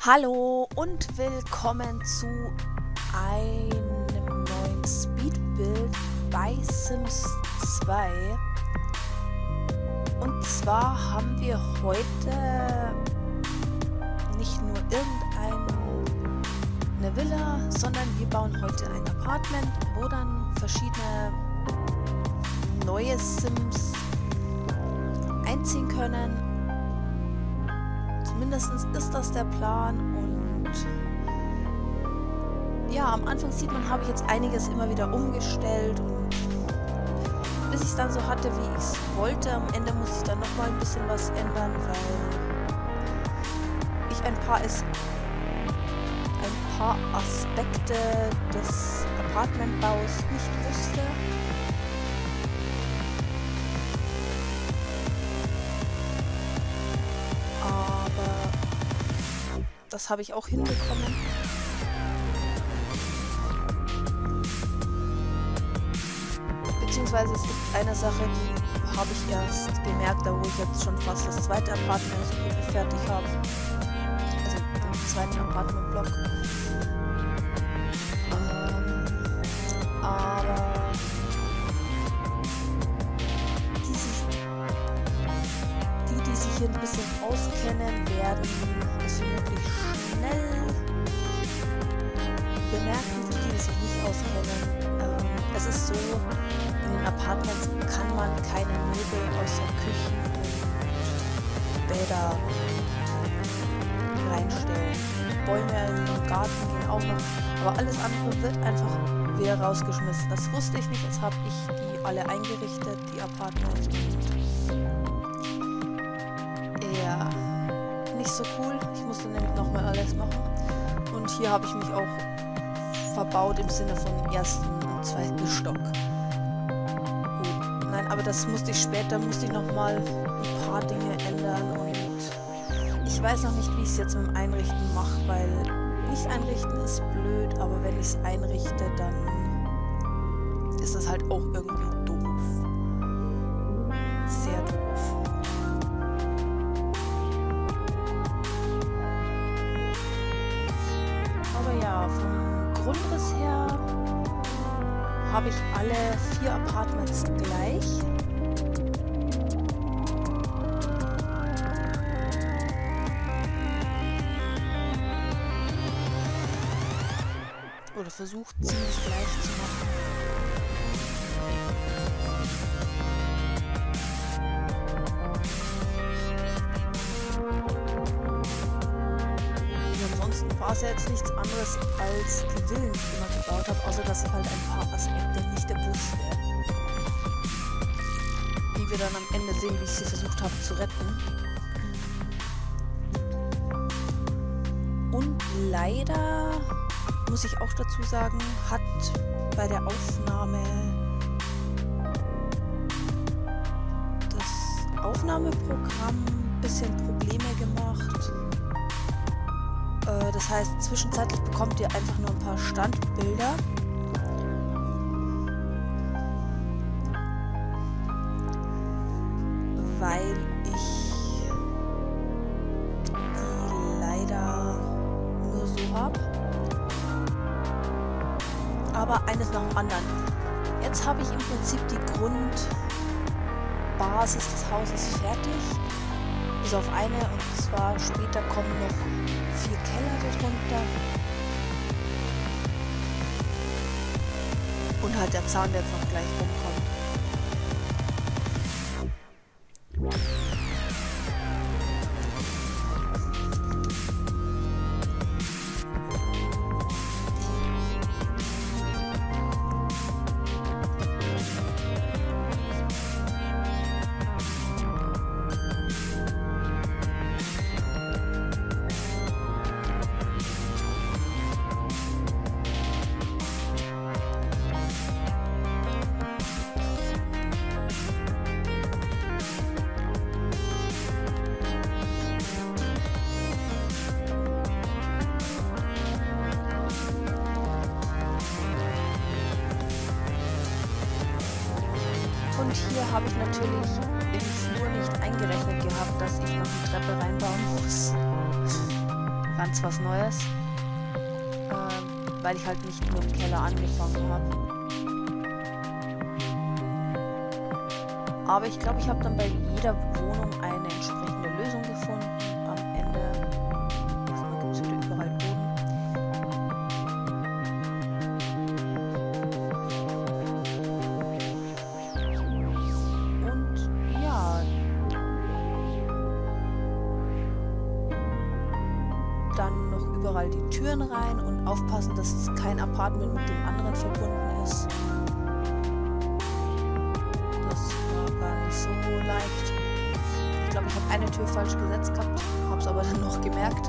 Hallo und willkommen zu einem neuen Speedbuild bei Sims 2. Und zwar haben wir heute nicht nur irgendeine Villa, sondern wir bauen heute ein Apartment, wo dann verschiedene neue Sims einziehen können. Zumindest ist das der Plan und ja, am Anfang sieht man, habe ich jetzt einiges immer wieder umgestellt und bis ich es dann so hatte, wie ich es wollte. Am Ende muss ich dann nochmal ein bisschen was ändern, weil ich ein paar Aspekte des Apartmentbaus nicht wusste. Das habe ich auch hinbekommen. Beziehungsweise es gibt eine Sache, die habe ich erst gemerkt, da wo ich jetzt schon fast das zweite Apartment so gut wie fertig habe. Also den zweiten Apartmentblock. Aber die sich hier ein bisschen auskennen, werden es vermutlich schnell bemerken, die sich nicht auskennen. Es ist so, in den Apartments kann man keine Möbel außer Küchen und Bäder reinstellen. Bäume im Garten gehen auch noch, aber alles andere wird einfach wieder rausgeschmissen. Das wusste ich nicht, jetzt habe ich die alle eingerichtet, die Apartments. Ja, nicht so cool. Ich musste nämlich nochmal alles machen. Und hier habe ich mich auch verbaut im Sinne von ersten und zweiten Stock. Gut. Nein, aber das musste ich später, musste ich nochmal ein paar Dinge ändern und ich weiß noch nicht, wie ich es jetzt mit dem Einrichten mache, weil nicht einrichten ist blöd, aber wenn ich es einrichte, dann ist das halt auch irgendwie doof. Sehr doof. Ja, vom Grundriss her habe ich alle 4 Apartments gleich. Oder versucht ziemlich gleich zu machen. War es ja jetzt nichts anderes als die Villen, die ich immer gebaut habe, außer dass ich halt ein paar Aspekte nicht wusste. Die wir dann am Ende sehen, wie ich sie versucht habe zu retten. Und leider, muss ich auch dazu sagen, hat bei der Aufnahme das Aufnahmeprogramm ein bisschen Probleme gemacht. Das heißt, zwischenzeitlich bekommt ihr einfach nur ein paar Standbilder. Weil ich die leider nur so habe. Aber eines nach dem anderen. Jetzt habe ich im Prinzip die Grundbasis des Hauses fertig. Bis auf eine, und zwar später kommen noch 4 Keller darunter. Und halt der Zaun, der jetzt noch gleich rumkommt. Und hier habe ich natürlich im Flur nicht eingerechnet gehabt, dass ich noch eine Treppe reinbauen muss. ganz was Neues, weil ich halt nicht nur im Keller angefangen habe. Aber ich glaube, ich habe dann bei jeder Wohnung eine entsprechende Lösung gefunden. Am Ende gibt es wieder überall Boden. Und ja, dann noch überall die Türen rein und aufpassen, dass kein Apartment mit dem anderen verbunden ist. So leicht. Ich glaube, ich habe eine Tür falsch gesetzt gehabt, habe es aber dann noch gemerkt.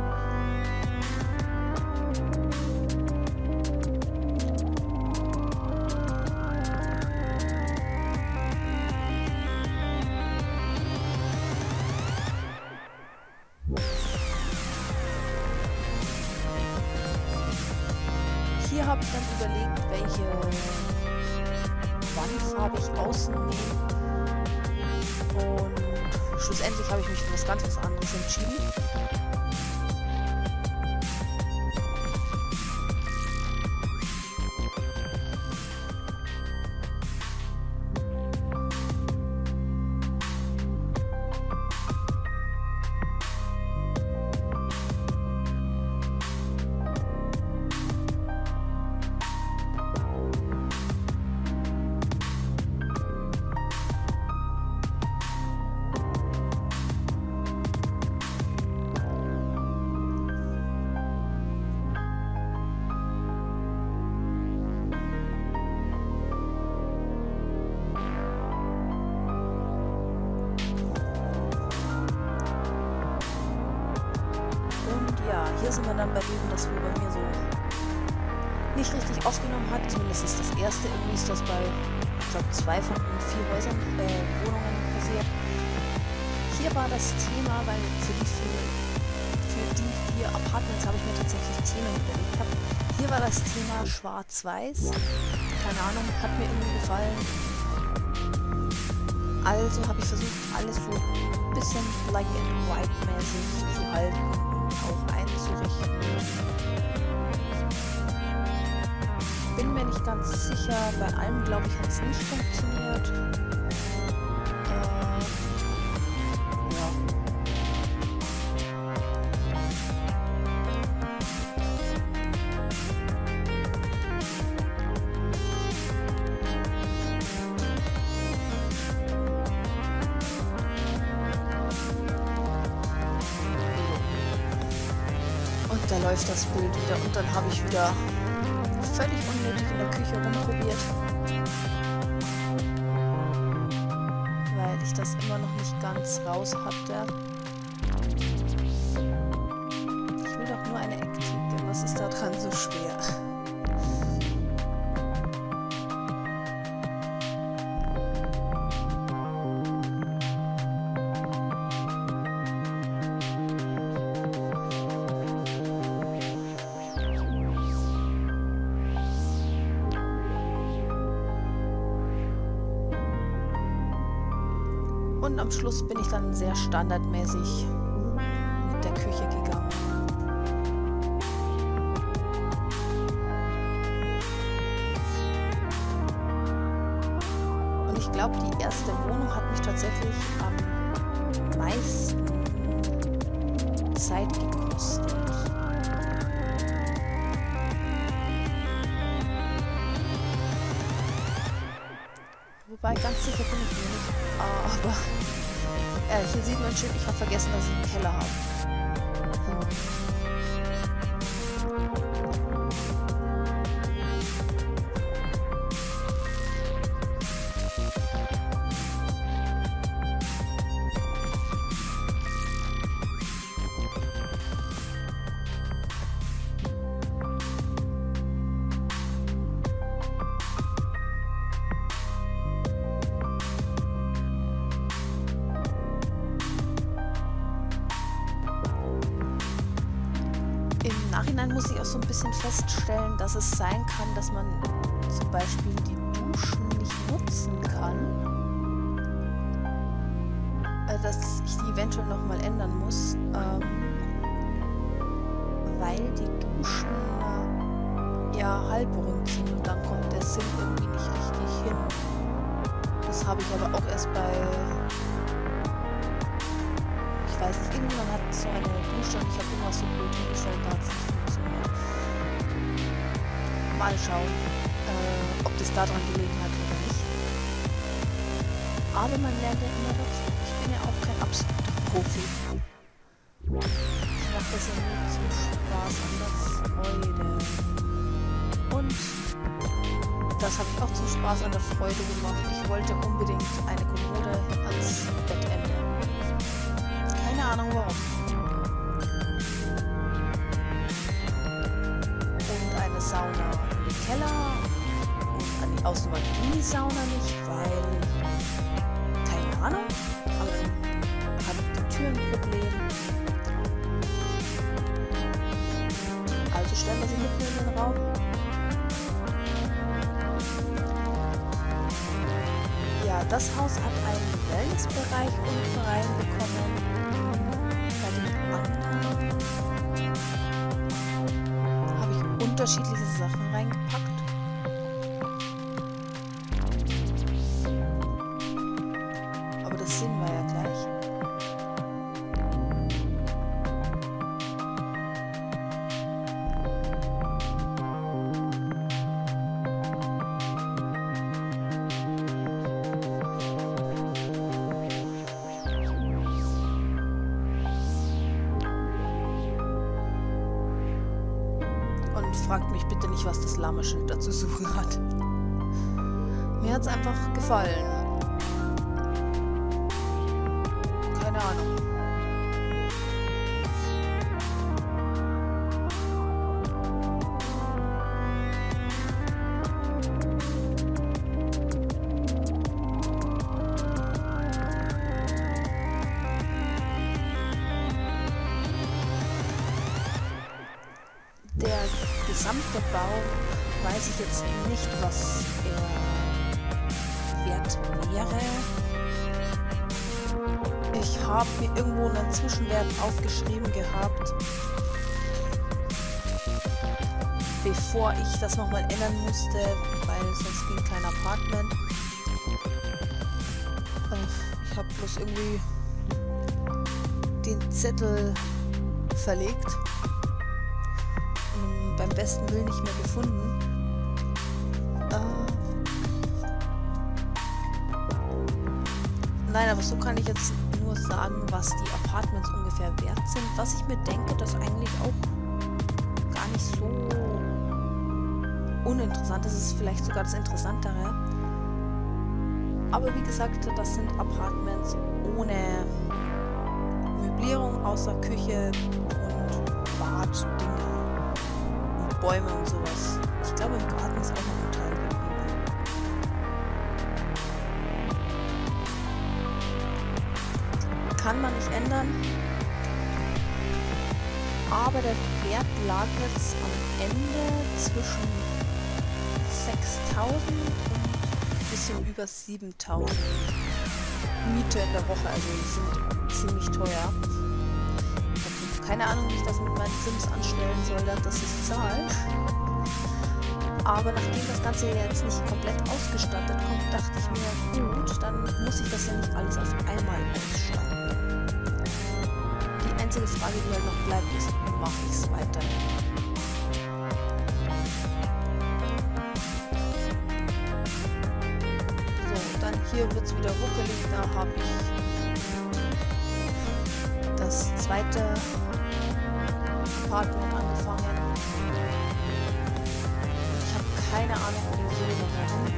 Hier habe ich dann überlegt, welche Wandfarbe ich außen nehme. Und schlussendlich habe ich mich für was ganz anderes entschieden. Hier sind wir dann bei dem, das wohl bei mir so nicht richtig aufgenommen hat. Zumindest ist das erste. Irgendwie ist das bei, ich glaube, 2 von 4 Häusern, Wohnungen passiert. Hier war das Thema, weil für die 4 Apartments habe ich mir tatsächlich Themen überlegt. Hier war das Thema Schwarz-Weiß. Keine Ahnung, hat mir irgendwie gefallen. Also habe ich versucht, alles so ein bisschen Black and White mäßig zu halten. Auch einzurichten. Bin mir nicht ganz sicher, bei allem glaube ich hat es nicht funktioniert. Ja. Und da läuft das Bild wieder und dann habe ich wieder völlig unnötig in der Küche rumprobiert, weil ich das immer noch nicht ganz raus hatte. Ich will doch nur eine Ecktheke. Was ist da dran so schwer? Und am Schluss bin ich dann sehr standardmäßig mit der Küche gegangen. Und ich glaube, die erste Wohnung hat mich tatsächlich am meisten Zeit gekostet. Wobei, ganz sicher bin ich mir nicht. Aber hier sieht man schön, ich habe vergessen, dass ich einen Keller habe. Im Nachhinein muss ich auch so ein bisschen feststellen, dass es sein kann, dass man zum Beispiel die Duschen nicht nutzen kann. Dass ich die eventuell nochmal ändern muss. weil die Duschen ja halbrund sind und dann kommt der Sinn irgendwie nicht richtig hin. Das habe ich aber auch erst bei, ich weiß nicht, irgendwann hat so eine Dusche und ich habe immer so blöd hingestellt, da hat es nicht funktioniert. Mal schauen, ob das daran gelegen hat oder nicht. Aber man lernt ja immer dazu. Ich bin ja auch kein absoluter Profi. Ich mache das ja nur zum Spaß an der Freude. Und das habe ich auch zum Spaß an der Freude gemacht. Ich wollte unbedingt eine Kommode als Bettende. Keine Ahnung warum. Und eine Sauna im Keller. Und an die Außenwand die Sauna nicht, weil... keine Ahnung. Aber dann hat die Tür ein Problem. Also stellen wir sie mitten in den Raum. Ja, das Haus hat einen Wellnessbereich unten reinbekommen. Bei den anderen habe ich unterschiedliche Sachen reingepackt. Aber das sehen wir ja gleich. Fragt mich bitte nicht, was das Lameschild da zu suchen hat. Mir hat es einfach gefallen. Keine Ahnung. Der gesamte Bau weiß ich jetzt nicht, was er wert wäre. Ich habe mir irgendwo einen Zwischenwert aufgeschrieben gehabt, bevor ich das nochmal ändern musste, weil sonst ging kein Apartment. Ich habe bloß irgendwie den Zettel verlegt. Beim besten Willen nicht mehr gefunden. Nein, aber so kann ich jetzt nur sagen, was die Apartments ungefähr wert sind. Was ich mir denke, das eigentlich auch gar nicht so uninteressant ist. Es ist vielleicht sogar das Interessantere. Aber wie gesagt, das sind Apartments ohne Möblierung, außer Küche und Baddinge. Bäume und sowas. Ich glaube, im Garten ist auch noch ein Teil geblieben. Kann man nicht ändern. Aber der Wert lag jetzt am Ende zwischen 6.000 und ein bisschen über 7.000 Miete in der Woche. Also die sind ziemlich teuer. Keine Ahnung, wie ich das mit meinen Sims anstellen soll, dass ich es zahle. Aber nachdem das Ganze jetzt nicht komplett ausgestattet kommt, dachte ich mir, gut, dann muss ich das ja nicht alles auf einmal ausstatten. Die einzige Frage, die halt noch bleibt, ist, mache ich es weiter? So, dann hier wird es wieder ruckelig, da habe ich das zweite Apartment angefangen. Ich habe keine Ahnung, wieso warum.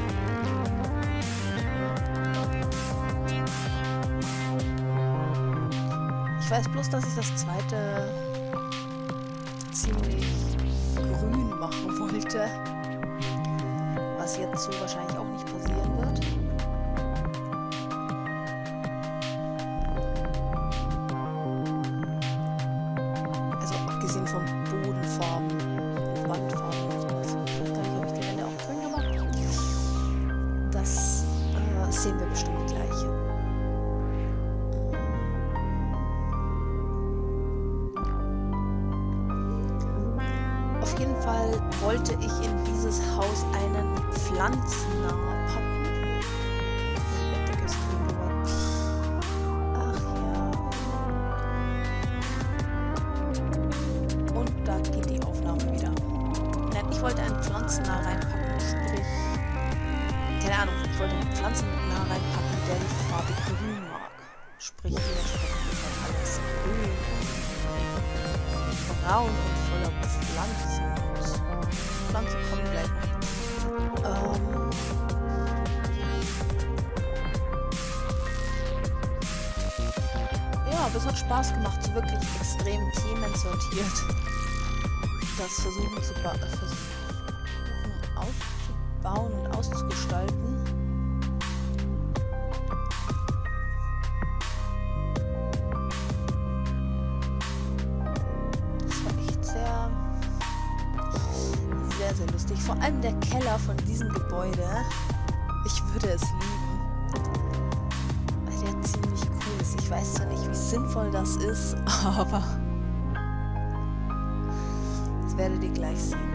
Ich weiß bloß, dass ich das zweite ziemlich grün machen wollte. Was jetzt so wahrscheinlich auch nicht passieren wird. Abgesehen von Bodenfarben, Wandfarben und sowas. Ich weiß gar nicht, ob ich die Wände auch grün gemacht habe. Das sehen wir bestimmt gleich. Auf jeden Fall wollte ich in dieses Haus einen Pflanzennaher packen. Die Bettdecke ist grün geworden. Ach ja. Und da geht die Aufnahme wieder. Nein, ich wollte einen Pflanzennah reinpacken, sprich... Keine Ahnung, ich wollte einen Pflanzennah reinpacken, der die Farbe grün mag. Sprich, dementsprechend ist halt alles grün und braun und voller Pflanzen. Und Pflanzen kommen gleich noch. Ja, aber es hat Spaß gemacht, so wirklich extrem themensortiert das versuchen aufzubauen und auszugestalten. Sehr lustig. Vor allem der Keller von diesem Gebäude. Ich würde es lieben. Weil der ziemlich cool ist. Ich weiß zwar nicht, wie sinnvoll das ist, aber das werdet ihr gleich sehen.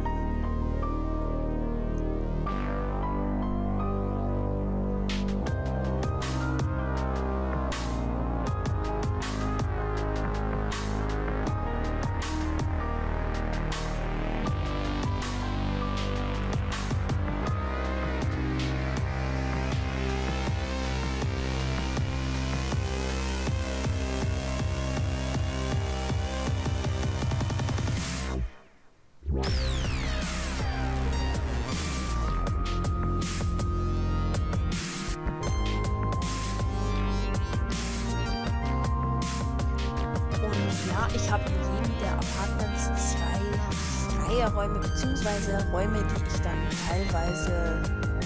Ich habe in jedem der Apartments 2 freie Räume, beziehungsweise Räume, die ich dann teilweise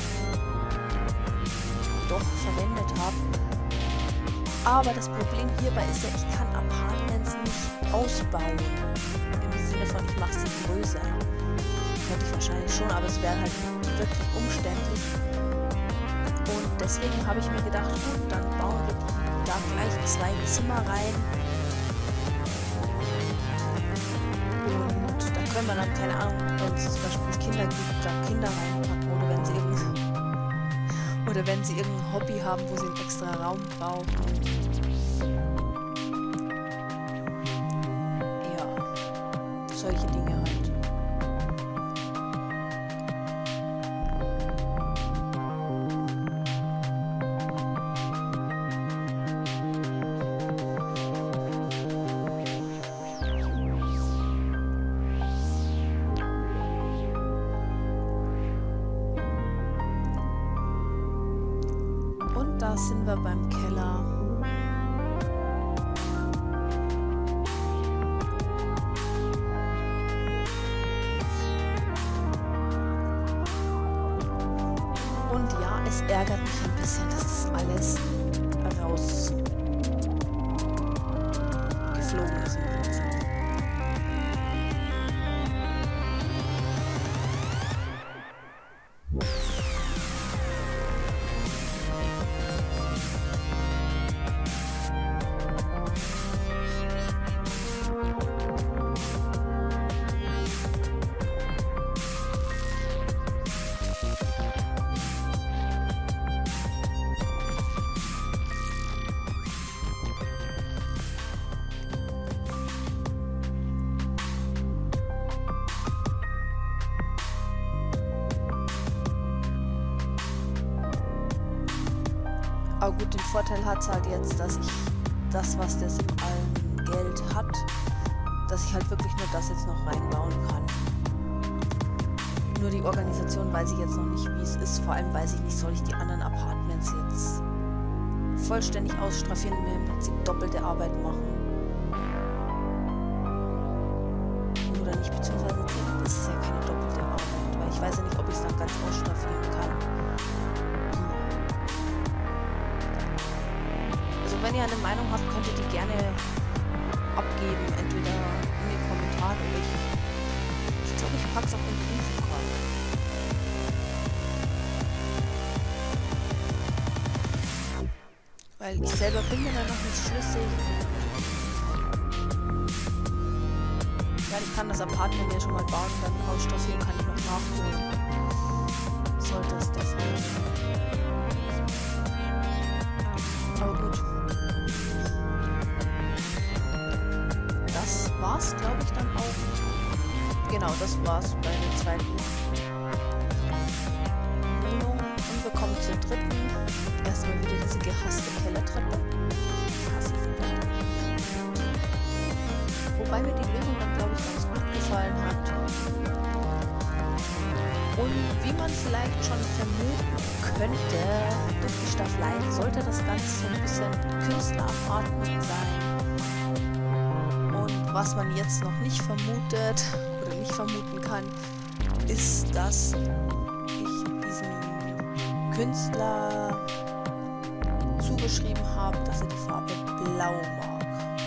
doch verwendet habe. Aber das Problem hierbei ist ja, ich kann Apartments nicht ausbauen. Im Sinne von, ich mache sie größer. Könnte ich wahrscheinlich schon, aber es wäre halt wirklich umständlich. Und deswegen habe ich mir gedacht, gut, dann bauen wir da gleich 2 Zimmer rein. Wenn man dann, keine Ahnung, wenn es zum Beispiel Kinder gibt, da Kinder reinpacken oder wenn sie irgendein Hobby haben, wo sie einen extra Raum brauchen. Ja, solche Dinge halt. Da sind wir beim Keller. Und ja, es ärgert mich ein bisschen, dass das alles rausgeflogen ist im Prinzip. Aber gut, den Vorteil hat es halt jetzt, dass ich das, was das in allem Geld hat, dass ich halt wirklich nur das jetzt noch reinbauen kann. Nur die Organisation weiß ich jetzt noch nicht, wie es ist. Vor allem weiß ich nicht, soll ich die anderen Apartments jetzt vollständig ausstraffieren und mir im Prinzip doppelte Arbeit machen. Oder nicht, beziehungsweise das ist ja keine doppelte Arbeit, weil ich weiß ja nicht, ob ich es dann ganz ausstraffieren kann. Wenn ihr eine Meinung habt, könnt ihr die gerne abgeben, entweder in den Kommentaren oder ich glaube, ich packe es auch in die Infokarte. Weil ich selber bin mir da noch nicht schlüssig. Ja, meine, ich kann das Apartment ja schon mal bauen, dann Ausstaffierung kann ich noch nachholen. Sollte es der Fall sein. Aber gut. Das war's, glaube ich, dann auch. Genau, das war's bei der zweiten Wohnung. Und wir kommen zur dritten. Erstmal wieder diese gehasste Kellertreppe. Wobei mir die Lösung dann, glaube ich, ganz gut gefallen hat. Und wie man vielleicht schon vermuten könnte, durch die Staffelei sollte das Ganze so ein bisschen Künstlerapartment sein. Und was man jetzt noch nicht vermutet oder nicht vermuten kann, ist, dass ich diesem Künstler zugeschrieben habe, dass er die Farbe Blau mag.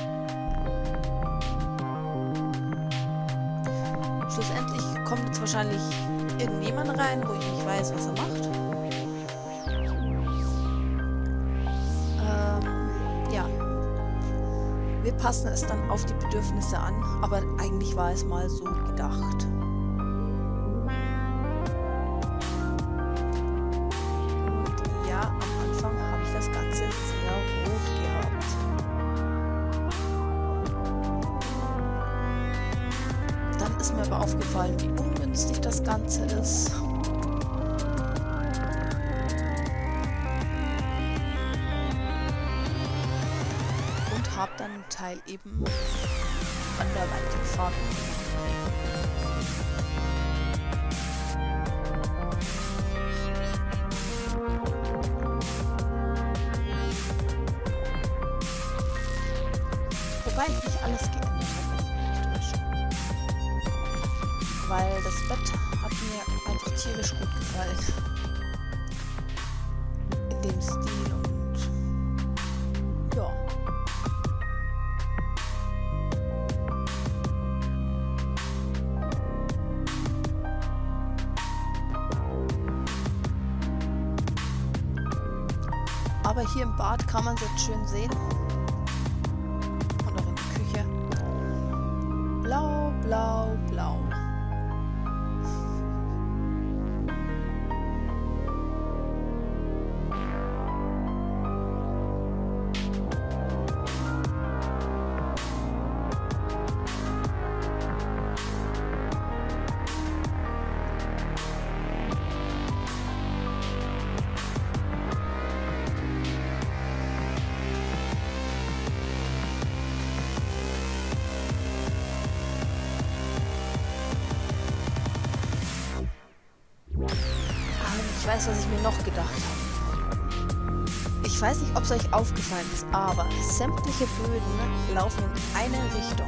Schlussendlich kommt jetzt wahrscheinlich irgendjemand rein, wo ich nicht weiß, was er macht. Ja. Wir passen es dann auf die Bedürfnisse an, aber eigentlich war es mal so gedacht. Und ja, am Anfang habe ich das Ganze sehr rot gehabt. Dann ist mir aber aufgefallen, wie ungünstig das Ganze ist. Und habe dann einen Teil eben anderweitig Farben. Wobei ich nicht alles geändert habe. Weil das Bett hat mir einfach tierisch gut gefallen. In dem Stil und ja. Aber hier im Bad kann man es jetzt schön sehen. Und auch in der Küche. Blau, blau, blau. Ich weiß, was ich mir noch gedacht habe. Ich weiß nicht, ob es euch aufgefallen ist, aber sämtliche Böden laufen in eine Richtung.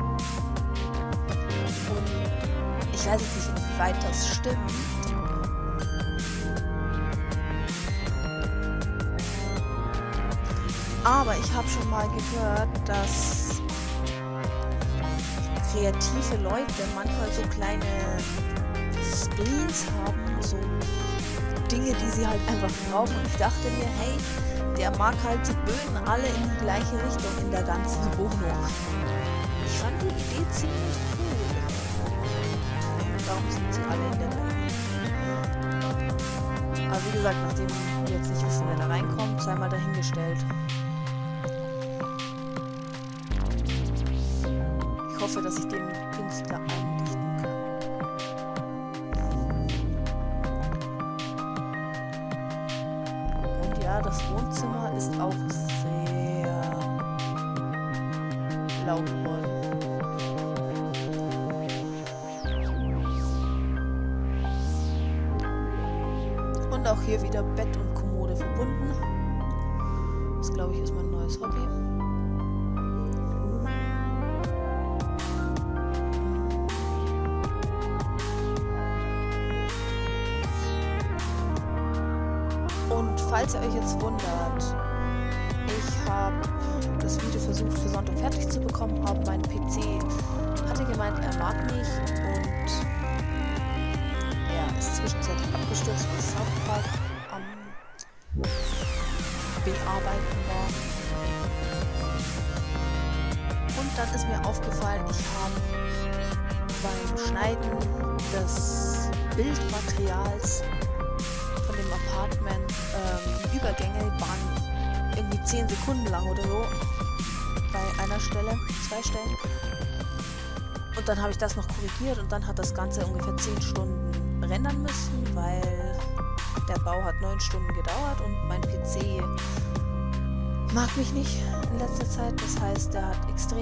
Und ich weiß jetzt nicht, inwieweit das stimmt. Aber ich habe schon mal gehört, dass kreative Leute manchmal so kleine Spleens haben, so Dinge, die sie halt einfach brauchen. Und ich dachte mir, hey, der mag halt die Böden alle in die gleiche Richtung in der ganzen Wohnung. Ich fand die Idee ziemlich cool. Darum sind sie alle in der gleichen. Aber wie gesagt, nachdem wir jetzt nicht wissen, wer da reinkommt, sei mal dahingestellt. Ich hoffe, dass ich den Künstler eindichten kann. Und ja, das Wohnzimmer ist auch sehr blau geworden. Und auch hier wieder Bett und Kommode verbunden. Das, glaube ich, ist mein neues Hobby. Und falls ihr euch jetzt wundert, ich habe das Video versucht für Sonntag fertig zu bekommen, aber mein PC hatte gemeint, er mag nicht und er ist zwischenzeitlich abgestürzt, weil South Park am Bearbeiten war. Und dann ist mir aufgefallen, ich habe beim Schneiden des Bildmaterials von dem Apartment, die Übergänge waren irgendwie 10 Sekunden lang oder so. Bei einer Stelle, 2 Stellen. Und dann habe ich das noch korrigiert und dann hat das Ganze ungefähr 10 Stunden rendern müssen, weil der Bau hat 9 Stunden gedauert und mein PC mag mich nicht in letzter Zeit. Das heißt, der hat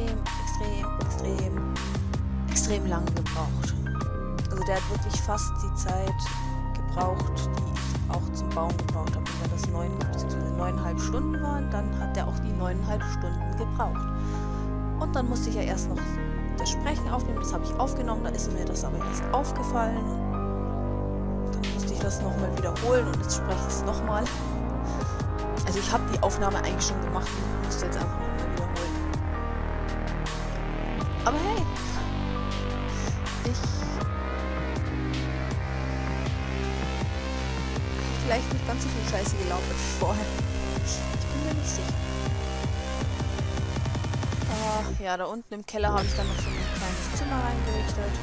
extrem lang gebraucht. Also der hat wirklich fast die Zeit gebraucht, die ich auch zum Bauen gebraucht habe. Wenn das 9 bzw. 9,5 Stunden waren, dann hat der auch die 9,5 Stunden gebraucht. Und dann musste ich ja erst noch das Sprechen aufnehmen. Das habe ich aufgenommen, da ist mir das aber erst aufgefallen. Dann musste ich das nochmal wiederholen und jetzt spreche ich es nochmal. Also ich habe die Aufnahme eigentlich schon gemacht und musste jetzt einfach nochmal wiederholen. Aber hey, vielleicht nicht ganz so viel Scheiße gelaufen wie vorher. Ich bin mir nicht sicher. Ja, da unten im Keller habe ich dann noch so ein kleines Zimmer reingerichtet.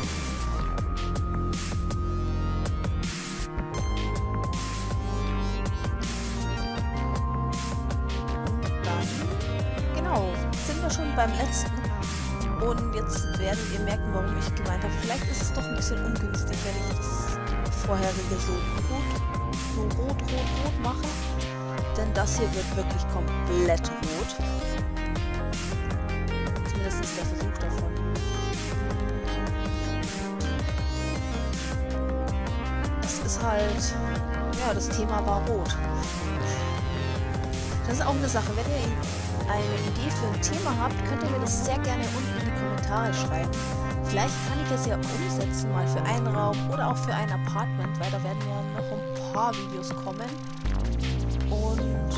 Und dann, genau, sind wir schon beim letzten. Und jetzt werdet ihr merken, warum ich gemeint habe, vielleicht ist es doch ein bisschen ungünstig, wenn ich das vorherige so rot mache. Denn das hier wird wirklich komplett rot. Zumindest ist der Versuch davon. Es ist halt, ja, das Thema war rot. Das ist auch eine Sache. Wenn ihr eine Idee für ein Thema habt, könnt ihr mir das sehr gerne unten in die Kommentare schreiben. Vielleicht kann ich das ja umsetzen, mal für einen Raum oder auch für ein Apartment, weil da werden ja noch ein paar Videos kommen. Und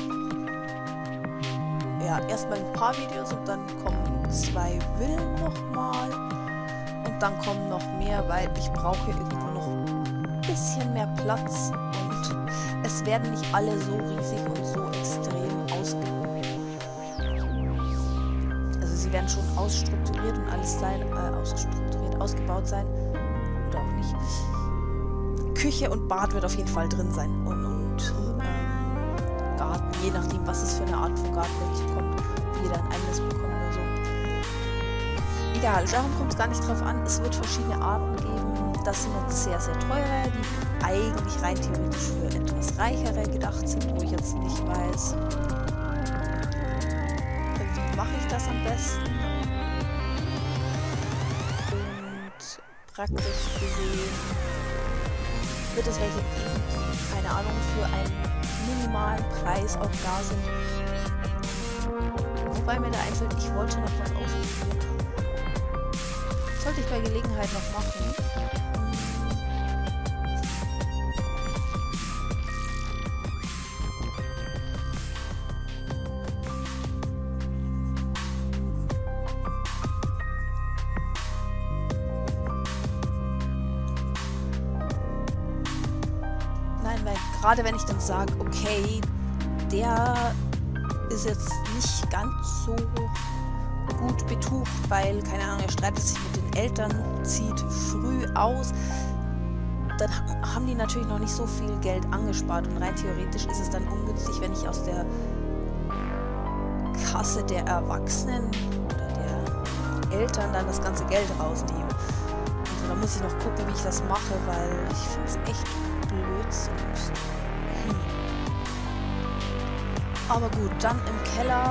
ja, erstmal ein paar Videos und dann kommen 2 Villen nochmal. Und dann kommen noch mehr, weil ich brauche hier irgendwo noch ein bisschen mehr Platz. Und es werden nicht alle so riesig und so extrem ausgebaut. Also sie werden schon ausstrukturiert und alles sein, ausgebaut sein. Oder auch nicht. Küche und Bad wird auf jeden Fall drin sein. Und Garten, je nachdem, was es für eine Art von Garten dazu kommt, ob jeder ein eigenes bekommt oder so. Egal, darum kommt es gar nicht drauf an. Es wird verschiedene Arten geben. Das sind jetzt sehr, sehr teure, die eigentlich rein theoretisch für etwas reichere gedacht sind, wo ich jetzt nicht weiß, wie mache ich das am besten. Und praktisch gesehen wird es welche geben, die, keine Ahnung, für einen minimalen Preis auch da sind. Wobei mir da einfällt, ich wollte noch was ausprobieren. Sollte ich bei Gelegenheit noch machen. Nein, weil gerade wenn ich dann sage, okay, der ist jetzt nicht ganz so gut betucht, weil, keine Ahnung, er streitet sich mit den Eltern, zieht früh aus, dann haben die natürlich noch nicht so viel Geld angespart und rein theoretisch ist es dann ungünstig, wenn ich aus der Kasse der Erwachsenen oder der Eltern dann das ganze Geld rausnehme. Also da muss ich noch gucken, wie ich das mache, weil ich finde es echt blödsinnig. Aber gut, dann im Keller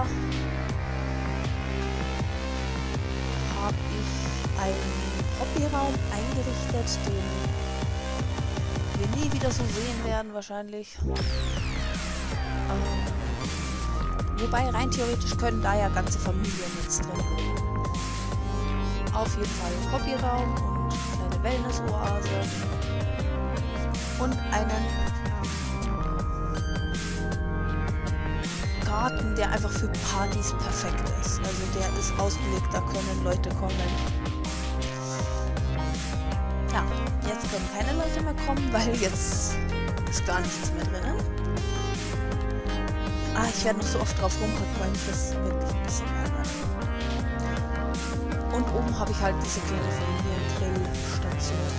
habe ich einen Hobbyraum eingerichtet, den wir nie wieder so sehen werden wahrscheinlich. Wobei rein theoretisch können da ja ganze Familien jetzt drin wohnen. Auf jeden Fall Hobbyraum und eine Wellness-Oase und einen Garten, der einfach für Partys perfekt ist. Also der ist ausgelegt, da können Leute kommen. Ja, jetzt können keine Leute mehr kommen, weil jetzt ist gar nichts mehr drin. Ich werde noch so oft drauf rumhacken, weil mich das wirklich ein bisschen ärgert. Und oben habe ich halt diese kleine Familiengrillstation.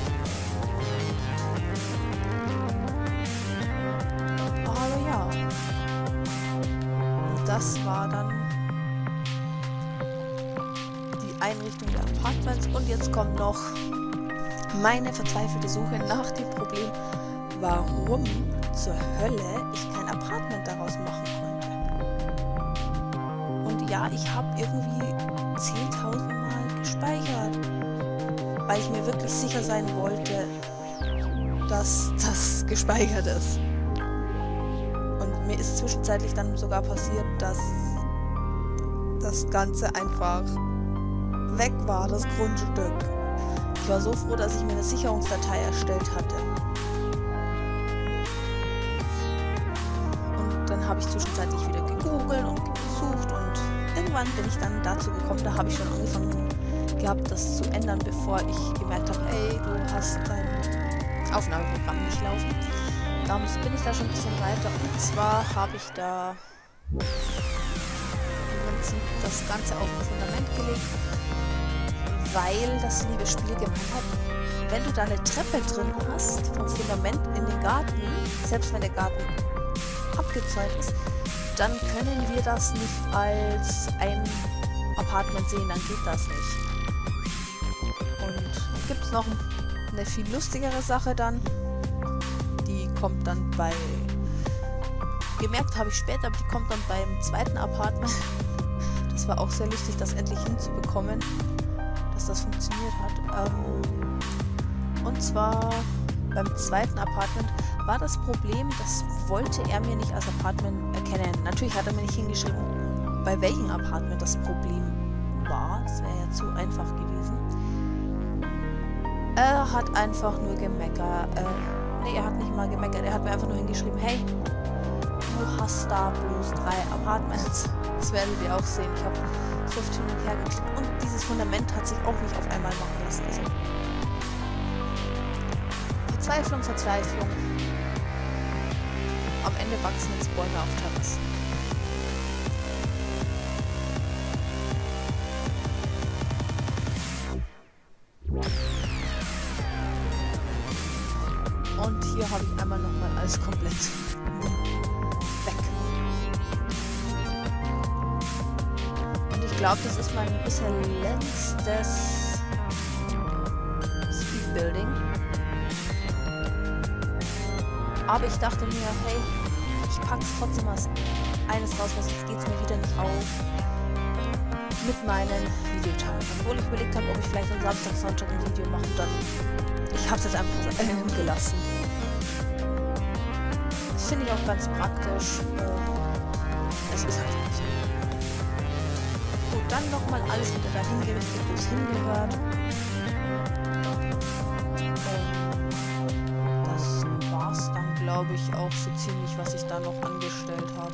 Aber ja. Und das war dann die Einrichtung der Apartments. Und jetzt kommt noch meine verzweifelte Suche nach dem Problem, warum zur Hölle ich kein Apartment daraus machen konnte. Und ja, ich habe irgendwie 10.000 Mal gespeichert, weil ich mir wirklich sicher sein wollte, dass das gespeichert ist. Und mir ist zwischenzeitlich dann sogar passiert, dass das Ganze einfach weg war, das Grundstück. Ich war so froh, dass ich mir eine Sicherungsdatei erstellt hatte. Und dann habe ich zwischenzeitlich wieder gegoogelt und gesucht und irgendwann bin ich dann dazu gekommen, da habe ich schon angefangen gehabt, das zu ändern, bevor ich gemerkt habe, hey, du hast dein Aufnahmeprogramm nicht laufen. Darum bin ich da schon ein bisschen weiter. Und zwar habe ich da im Prinzip das Ganze auf ein Fundament gelegt, weil das liebe Spiel gemeint hat, wenn du da eine Treppe drin hast, vom Fundament in den Garten, selbst wenn der Garten abgezäunt ist, dann können wir das nicht als ein Apartment sehen, dann geht das nicht. Und gibt es noch eine viel lustigere Sache dann, die kommt dann bei, gemerkt habe ich später, aber die kommt dann beim zweiten Apartment. Das war auch sehr lustig, das endlich hinzubekommen, dass das funktioniert hat. Und zwar beim zweiten Apartment war das Problem, das wollte er mir nicht als Apartment erkennen. Natürlich hat er mir nicht hingeschrieben, bei welchem Apartment das Problem war. Das wäre ja zu einfach gewesen. Er hat einfach nur gemeckert. Nee, er hat nicht mal gemeckert. Er hat mir einfach nur hingeschrieben, hey, du hast da bloß 3 Apartments. Das werdet ihr auch sehen. Ich habe so oft hin und her geklickt. Und dieses Fundament hat sich auch nicht auf einmal machen lassen. Also Verzweiflung, Verzweiflung. Am Ende wachsen jetzt Bäume auf Terrassen. Und hier habe ich einmal nochmal alles komplett weg. Und ich glaube, das ist mein bisher letztes Speedbuilding. Aber ich dachte mir, hey, ich packe trotzdem mal eines raus, was jetzt geht es mir wieder nicht auf mit meinen Videotagen. Obwohl ich überlegt habe, ob ich vielleicht am Samstag, Sonntag ein Video mache, dann ich habe es jetzt einfach gelassen. Das finde ich auch ganz praktisch. Es ist halt nicht so. Gut, dann nochmal alles wieder dahin gerichtet, wo es hingehört. Das war's dann, glaube ich, auch so ziemlich, was ich da noch angestellt habe.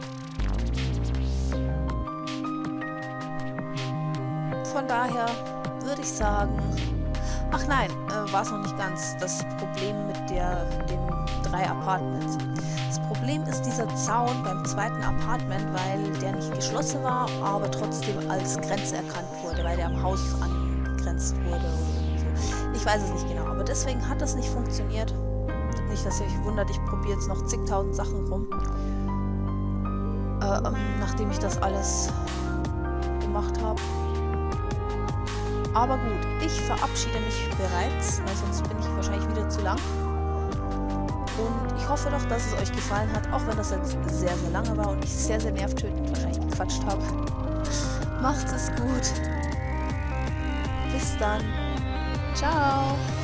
Von daher würde ich sagen, ach nein, war es noch nicht ganz das Problem mit den 3 Apartments. Das Problem ist dieser Zaun beim zweiten Apartment, weil der nicht geschlossen war, aber trotzdem als Grenze erkannt wurde, weil der am Haus angegrenzt wurde. Oder so. Ich weiß es nicht genau, aber deswegen hat das nicht funktioniert. Nicht, dass ihr euch wundert, ich probiere jetzt noch zigtausend Sachen rum. Nachdem ich das alles gemacht habe. Aber gut, ich verabschiede mich bereits, weil sonst bin ich wahrscheinlich wieder zu lang. Und ich hoffe doch, dass es euch gefallen hat, auch wenn das jetzt sehr, sehr lange war und ich sehr, sehr nervtötend wahrscheinlich gequatscht habe. Macht es gut. Bis dann. Ciao.